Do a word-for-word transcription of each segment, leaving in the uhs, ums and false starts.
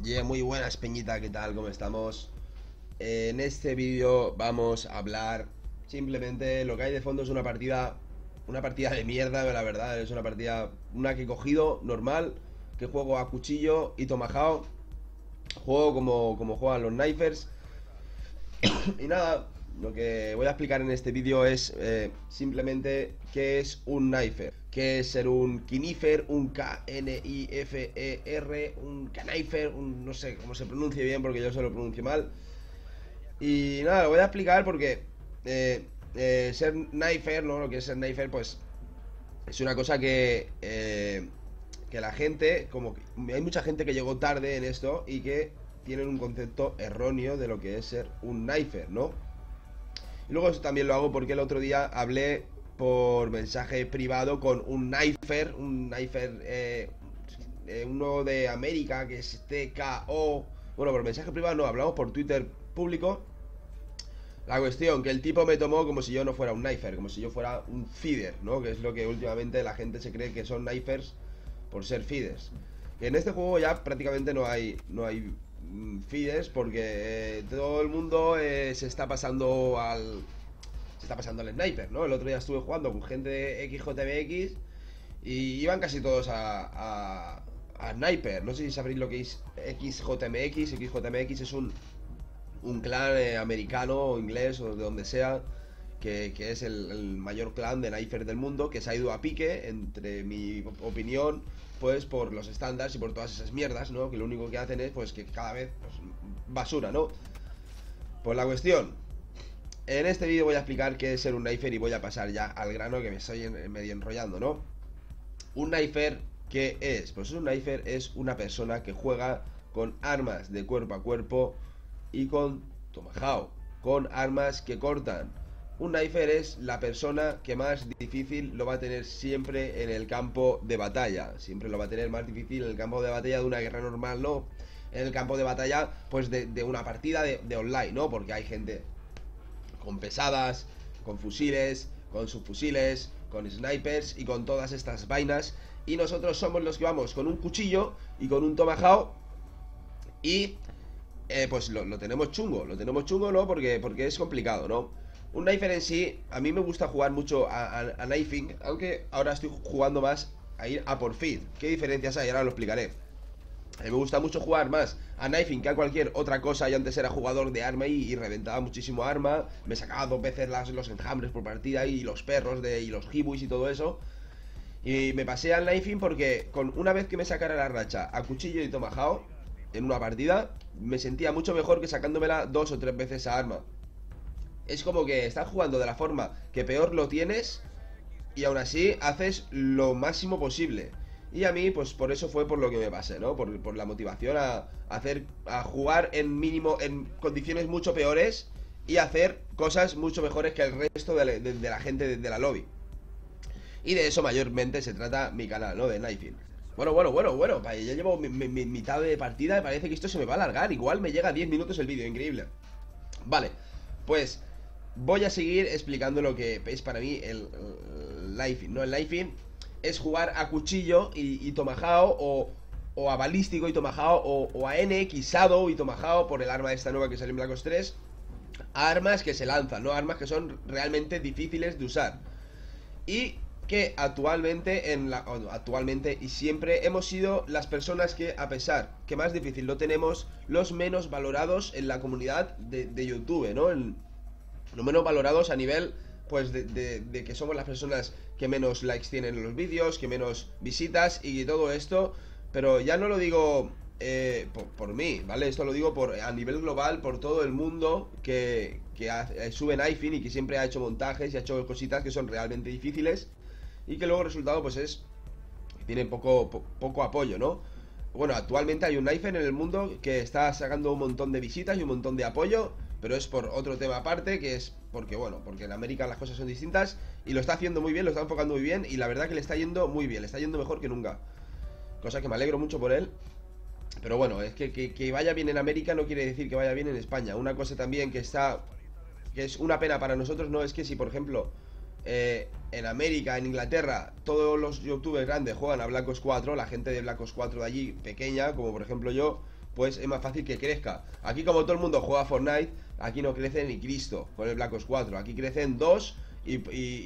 Yeah, muy buenas, Peñita, ¿qué tal? ¿Cómo estamos? Eh, en este vídeo vamos a hablar simplemente lo que hay de fondo es una partida, una partida de mierda, la verdad, es una partida, una que he cogido normal, que juego a cuchillo y tomahawk, juego como, como juegan los knifers. Y nada, lo que voy a explicar en este vídeo es eh, simplemente qué es un knifer, qué es ser un knifer, un K N I F E R, un knifer, un, no sé cómo se pronuncia bien porque yo se lo pronuncio mal. Y nada, lo voy a explicar porque eh, eh, ser knifer, ¿no? Lo que es ser knifer, pues es una cosa que, eh, que la gente, como que hay mucha gente que llegó tarde en esto y que tienen un concepto erróneo de lo que es ser un knifer, ¿no? Y luego eso también lo hago porque el otro día hablé por mensaje privado con un knifer, un knifer, eh, eh, uno de América que es T K O. Bueno, por mensaje privado no, hablamos por Twitter público. La cuestión, que el tipo me tomó como si yo no fuera un knifer, como si yo fuera un feeder, ¿no? Que es lo que últimamente la gente se cree que son knifers por ser feeders. Que en este juego ya prácticamente no hay, no hay mm, feeders porque eh, todo el mundo eh, se está pasando al... Se está pasando al sniper, ¿no? El otro día estuve jugando con gente de X J M X y iban casi todos a, a, a sniper. No sé si sabréis lo que es X J M X. X J M X es un un clan eh, americano o inglés o de donde sea, que, que es el, el mayor clan de knifer del mundo, que se ha ido a pique, entre mi opinión, pues por los estándares y por todas esas mierdas, ¿no? Que lo único que hacen es pues que cada vez pues, basura, ¿no? Pues la cuestión, en este vídeo voy a explicar qué es ser un knifer y voy a pasar ya al grano, que me estoy en, medio enrollando, ¿no? Un knifer, ¿qué es? Pues un knifer es una persona que juega con armas de cuerpo a cuerpo y con tomahawk, con armas que cortan. Un knifer es la persona que más difícil lo va a tener siempre en el campo de batalla. Siempre lo va a tener más difícil en el campo de batalla de una guerra normal, ¿no? En el campo de batalla, pues de, de una partida de, de online, ¿no? Porque hay gente con pesadas, con fusiles, con subfusiles, con snipers y con todas estas vainas. Y nosotros somos los que vamos con un cuchillo y con un tomahawk y eh, pues lo, lo tenemos chungo, lo tenemos chungo, ¿no? Porque, porque es complicado, ¿no? Un knifer en sí, a mí me gusta jugar mucho a, a, a knifing, aunque ahora estoy jugando más a ir a por feed. ¿Qué diferencias hay? Ahora lo explicaré. A mí me gusta mucho jugar más a knifing que a cualquier otra cosa. Yo antes era jugador de arma y, y reventaba muchísimo arma. Me sacaba dos veces las, los enjambres por partida y los perros de, y los hibuis y todo eso. Y me pasé al knifing porque con una vez que me sacara la racha a cuchillo y tomahawk en una partida, me sentía mucho mejor que sacándomela dos o tres veces a arma. Es como que estás jugando de la forma que peor lo tienes y aún así haces lo máximo posible. Y a mí, pues por eso fue por lo que me pasé, ¿no? Por, por la motivación a, a hacer, a jugar en mínimo, en condiciones mucho peores y hacer cosas mucho mejores que el resto de, de, de la gente de, de la lobby. Y de eso mayormente se trata mi canal, ¿no? De knifing. Bueno, bueno, bueno, bueno, ya llevo mi, mi, mi mitad de partida y parece que esto se me va a alargar. Igual me llega a diez minutos el vídeo, increíble. Vale, pues voy a seguir explicando lo que es para mí el, el knifing, ¿no? El knifing es jugar a cuchillo y, y tomahawk o, o a balístico y tomahawk o, o a N X Shadow y tomahawk por el arma esta nueva que sale en Black Ops tres. A armas que se lanzan, ¿no? Armas que son realmente difíciles de usar. Y que actualmente en la, actualmente y siempre hemos sido las personas que, a pesar que más difícil lo tenemos, los menos valorados en la comunidad de, de YouTube, ¿no? En, los menos valorados a nivel pues de, de, de que somos las personas que menos likes tienen en los vídeos, que menos visitas y todo esto. Pero ya no lo digo eh, por, por mí, ¿vale? Esto lo digo por a nivel global, por todo el mundo que, que hace, sube knifing y que siempre ha hecho montajes y ha hecho cositas que son realmente difíciles y que luego el resultado pues es que tiene poco, po, poco apoyo, ¿no? Bueno, actualmente hay un knifer en el mundo que está sacando un montón de visitas y un montón de apoyo, pero es por otro tema aparte, que es porque, bueno, porque en América las cosas son distintas y lo está haciendo muy bien, lo está enfocando muy bien y la verdad que le está yendo muy bien, le está yendo mejor que nunca. Cosa que me alegro mucho por él. Pero bueno, es que, que, que vaya bien en América no quiere decir que vaya bien en España. Una cosa también que está, que es una pena para nosotros, no es que si por ejemplo eh, en América, en Inglaterra, todos los youtubers grandes juegan a Black Ops cuatro, la gente de Black Ops cuatro de allí, pequeña, como por ejemplo yo, pues es más fácil que crezca. Aquí como todo el mundo juega Fortnite, aquí no crece ni Cristo con el Black Ops cuatro. Aquí crecen dos y, y,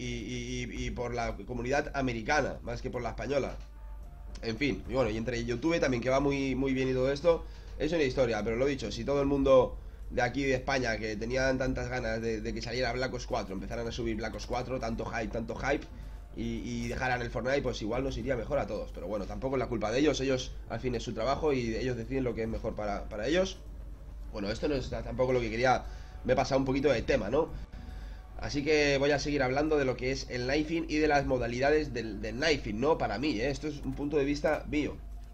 y, y, y por la comunidad americana, más que por la española. En fin, y bueno, y entre YouTube también, que va muy, muy bien y todo esto, es una historia. Pero lo dicho, si todo el mundo de aquí de España, que tenían tantas ganas de, de que saliera Black Ops cuatro, empezaran a subir Black Ops cuatro, tanto hype, tanto hype, y, y dejaran el Fortnite, pues igual nos iría mejor a todos. Pero bueno, tampoco es la culpa de ellos. Ellos, al fin, es su trabajo y ellos deciden lo que es mejor para, para ellos. Bueno, esto no es tampoco lo que quería. Me he pasado un poquito de tema, ¿no? Así que voy a seguir hablando de lo que es el knifing y de las modalidades del, del knifing, ¿no? Para mí, ¿eh? Esto es un punto de vista mío.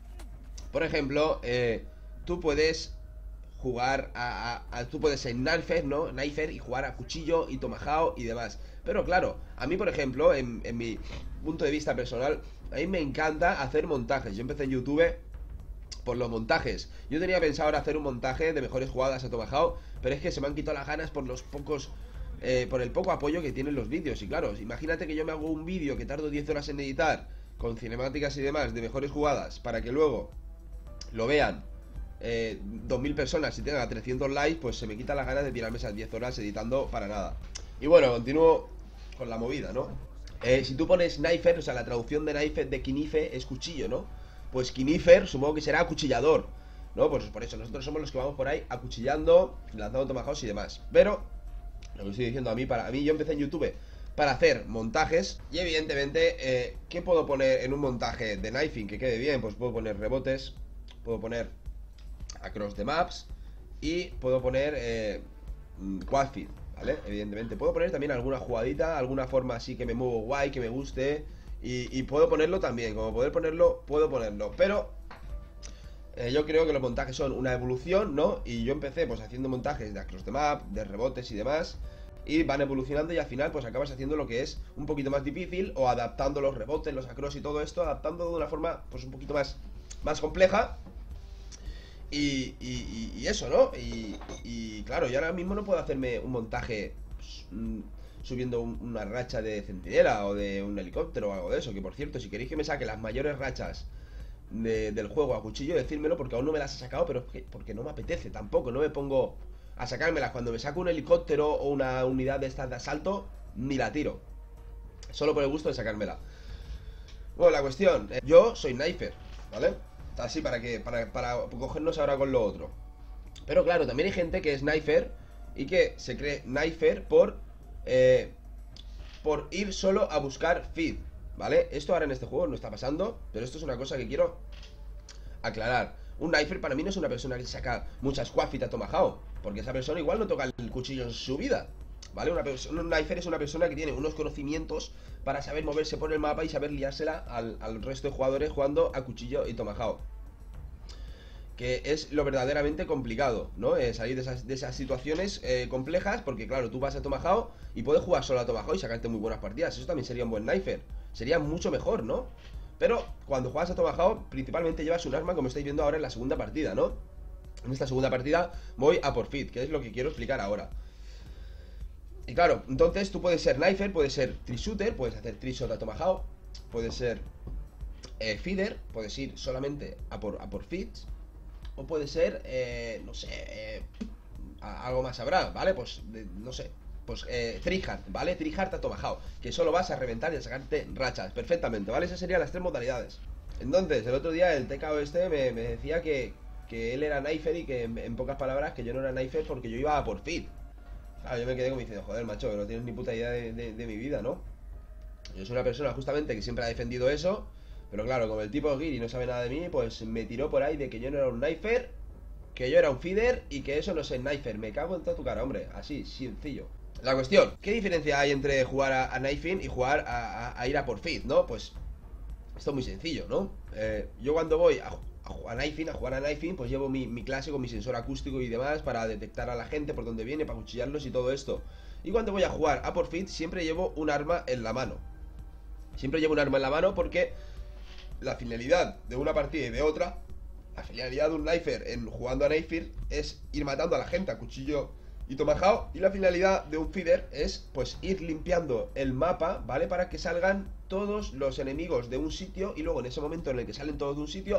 Por ejemplo, eh, tú puedes jugar a, a, a... Tú puedes ser knifer, ¿no? Knifer y jugar a cuchillo y tomahawk y demás. Pero claro, a mí, por ejemplo, en, en mi punto de vista personal, a mí me encanta hacer montajes. Yo empecé en YouTube por los montajes. Yo tenía pensado ahora hacer un montaje de mejores jugadas a tomahawk, pero es que se me han quitado las ganas por los pocos... Eh, por el poco apoyo que tienen los vídeos. Y claro, imagínate que yo me hago un vídeo que tardo diez horas en editar, con cinemáticas y demás, de mejores jugadas, para que luego lo vean eh, dos mil personas y tenga trescientos likes, pues se me quitan las ganas de tirarme esas diez horas editando para nada. Y bueno, continúo con la movida, ¿no? Eh, si tú pones knifer, o sea, la traducción de knifer de knife es cuchillo, ¿no? Pues knifer supongo que será acuchillador, ¿no? Pues por eso, nosotros somos los que vamos por ahí acuchillando, lanzando tomahawks y demás. Pero lo que estoy diciendo, a mí, para a mí, yo empecé en YouTube para hacer montajes. Y evidentemente, eh, ¿qué puedo poner en un montaje de knifing que quede bien? Pues puedo poner rebotes, puedo poner across the maps y puedo poner eh, quad feed, ¿vale? Evidentemente, puedo poner también alguna jugadita, alguna forma así que me muevo guay, que me guste. Y, y puedo ponerlo también, como poder ponerlo, puedo ponerlo. Pero Eh, yo creo que los montajes son una evolución, ¿no? Y yo empecé pues haciendo montajes de across the map, de rebotes y demás, y van evolucionando y al final pues acabas haciendo lo que es un poquito más difícil, o adaptando los rebotes, los across y todo esto, adaptando de una forma pues un poquito más, más compleja. Y, y, y eso, ¿no? Y, y claro, yo ahora mismo no puedo hacerme un montaje pues, mm, subiendo un- una racha de centinela o de un helicóptero o algo de eso. Que por cierto, si queréis que me saque las mayores rachas de- del juego a cuchillo, decírmelo, porque aún no me las he sacado, pero es que- porque no me apetece tampoco, no me pongo a sacármelas. Cuando me saco un helicóptero o una unidad de estas de asalto, ni la tiro, solo por el gusto de sacármela. Bueno, la cuestión, eh, yo soy sniper, ¿vale? Así para que, para, para cogernos ahora con lo otro. Pero claro, también hay gente que es sniper y que se cree sniper por eh, por ir solo a buscar feed, ¿vale? Esto ahora en este juego no está pasando, pero esto es una cosa que quiero aclarar. Un knifer para mí no es una persona que saca muchas quafitas tomahawk, porque esa persona igual no toca el cuchillo en su vida, ¿vale? Una persona, un knifer es una persona que tiene unos conocimientos para saber moverse por el mapa y saber liársela al, al resto de jugadores jugando a cuchillo y tomahawk, que es lo verdaderamente complicado, ¿no? Eh, salir de esas, de esas situaciones eh, complejas, porque claro, tú vas a Tomahawk y puedes jugar solo a Tomahawk y sacarte muy buenas partidas. Eso también sería un buen knifer, sería mucho mejor, ¿no? Pero cuando juegas a Tomahawk, principalmente llevas un arma, como estáis viendo ahora en la segunda partida, ¿no? En esta segunda partida voy a por feed, que es lo que quiero explicar ahora. Y claro, entonces tú puedes ser knifer, puedes ser tree shooter, puedes hacer tree shot a Tomahawk, puedes ser eh, feeder, puedes ir solamente a por, a por feeds, o puede ser, eh, no sé, eh, a- algo más habrá, ¿vale? Pues, de- no sé, pues eh, tryhard, ¿vale? Tryhard a Tomahawk, que solo vas a reventar y a sacarte rachas, perfectamente, ¿vale? Esas serían las tres modalidades. Entonces, el otro día el T K O este me, me decía que, que él era knifer y que en, en pocas palabras que yo no era knifer porque yo iba a por feed. Claro, yo me quedé como diciendo, joder, macho, que no tienes ni puta idea de, de- de mi vida, ¿no? Yo soy una persona justamente que siempre ha defendido eso, pero claro, como el tipo Giri no sabe nada de mí, pues me tiró por ahí de que yo no era un knifer, que yo era un feeder y que eso no es el knifer. Me cago en toda tu cara, hombre, así, sencillo. La cuestión, ¿qué diferencia hay entre jugar a, a knifing y jugar a, a- a ir a por feed, no? Pues esto es muy sencillo, ¿no? Eh, yo cuando voy a, a, a knifing, a jugar a knifing, pues llevo mi, mi clase con mi sensor acústico y demás para detectar a la gente por donde viene, para cuchillarlos y todo esto. Y cuando voy a jugar a por feed, siempre llevo un arma en la mano. Siempre llevo un arma en la mano porque la finalidad de una partida y de otra, la finalidad de un knifer en jugando a knifer es ir matando a la gente a cuchillo y tomahawk, y la finalidad de un feeder es pues ir limpiando el mapa, ¿vale? Para que salgan todos los enemigos de un sitio y luego en ese momento en el que salen todos de un sitio,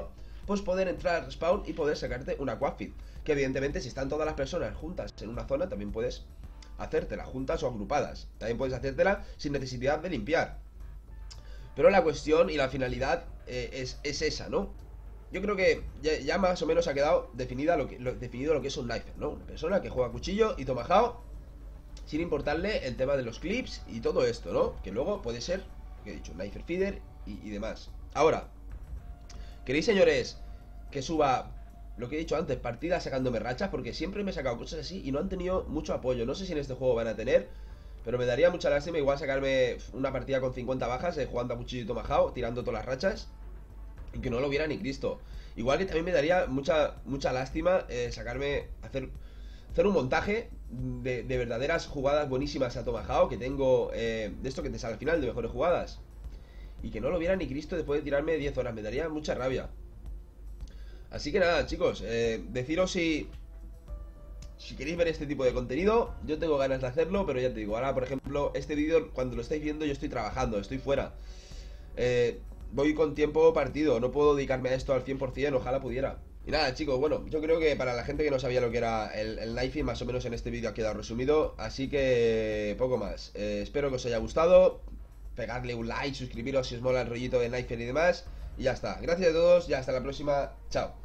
pues poder entrar al respawn y poder sacarte una Quackfit. Que evidentemente si están todas las personas juntas en una zona, también puedes hacértela juntas o agrupadas. También puedes hacértela sin necesidad de limpiar. Pero la cuestión y la finalidad eh, es, es esa, ¿no? Yo creo que ya, ya más o menos ha quedado definida lo que, lo, definido lo que es un knifer, ¿no? Una persona que juega cuchillo y tomahawk sin importarle el tema de los clips y todo esto, ¿no? Que luego puede ser, que he dicho, knifer feeder y, y demás. Ahora, ¿queréis, señores, que suba lo que he dicho antes, partidas sacándome rachas? Porque siempre me he sacado cosas así y no han tenido mucho apoyo. No sé si en este juego van a tener, pero me daría mucha lástima igual sacarme una partida con cincuenta bajas eh, jugando a cuchillo y tomahawk, tirando todas las rachas y que no lo viera ni Cristo. Igual que también me daría mucha mucha lástima eh, sacarme, hacer, hacer un montaje de, de verdaderas jugadas buenísimas a tomahawk, que tengo eh, de esto que te sale al final, de mejores jugadas, y que no lo viera ni Cristo después de tirarme diez horas. Me daría mucha rabia. Así que nada, chicos, eh, deciros si Si queréis ver este tipo de contenido. Yo tengo ganas de hacerlo, pero ya te digo, ahora por ejemplo, este vídeo cuando lo estáis viendo yo estoy trabajando, estoy fuera, eh, voy con tiempo partido, no puedo dedicarme a esto al cien por cien, ojalá pudiera. Y nada, chicos, bueno, yo creo que para la gente que no sabía lo que era el, el knifing, más o menos en este vídeo ha quedado resumido. Así que poco más, eh, espero que os haya gustado. Pegarle un like, suscribiros si os mola el rollito de knifer y demás. Y ya está, gracias a todos y hasta la próxima, chao.